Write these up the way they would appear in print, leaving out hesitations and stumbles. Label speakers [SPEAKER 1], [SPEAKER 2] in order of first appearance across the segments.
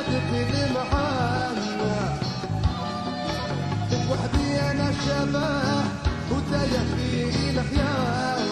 [SPEAKER 1] وزادت المحنة وحدي انا شباب وتايه في الخيال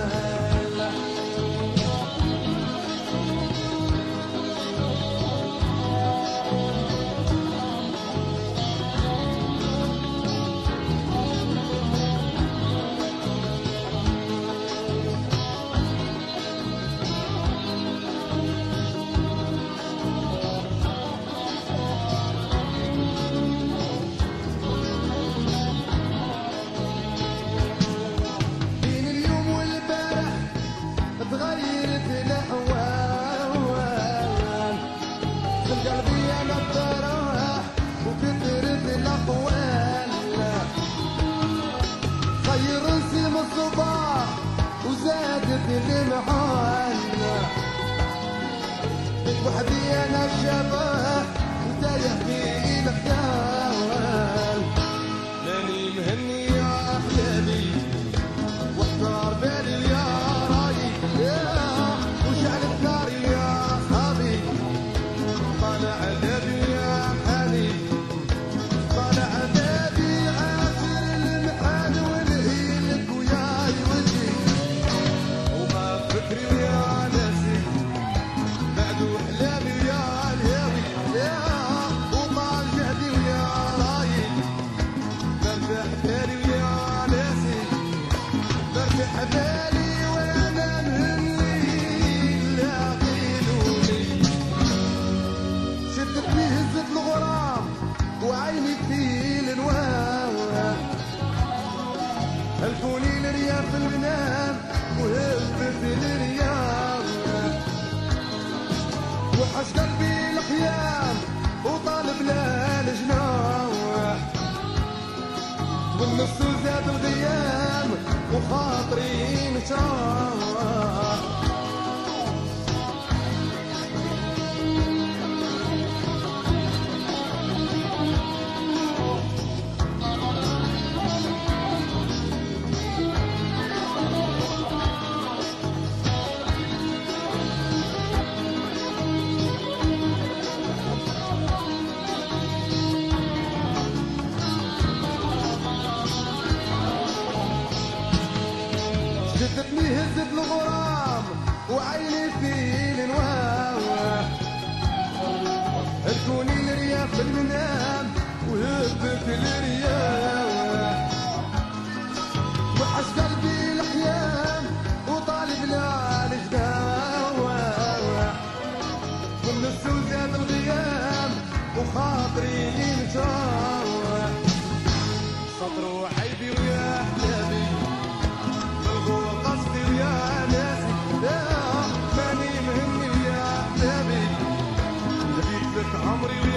[SPEAKER 1] تغيرت الأحوال في قلبي أنا التراح وكثرت الأقوال خير رسم الصباح وزادت المحال وحدي أنا الشباب وتايه في الخيال ماني مهني يا أحبابي واحتار بالي يا وشعل الدار يا صحابي طالع بابي يا حالي طالع بابي عاشر المحال والهيلك وياي وجهي وما فكري ويا ناسي بعد وحلامي ويا الهاوي وطال جهدي ويا رايي برتاح بالي ويا ناسي برتاح بالي هزت الغرام وعيني في الانوار هلفوني الرياح في المنام وهبت الرياح وحش قلبي الخيام وطالب له الجناح والنص زاد الغيام وخاطري نشاح شدتني هزت الغرام وعيني في الانوار هلكوني الرياح في المنام وهبت الرياح وحش قلبي الخيام وطالب لا الجداوة والنص وزاد الغيام وخاطري نشاوة سطر وحيبي ويا احبابي قصدي ويا ناسي ماني مهمني ويا احبابي جبت لك عمري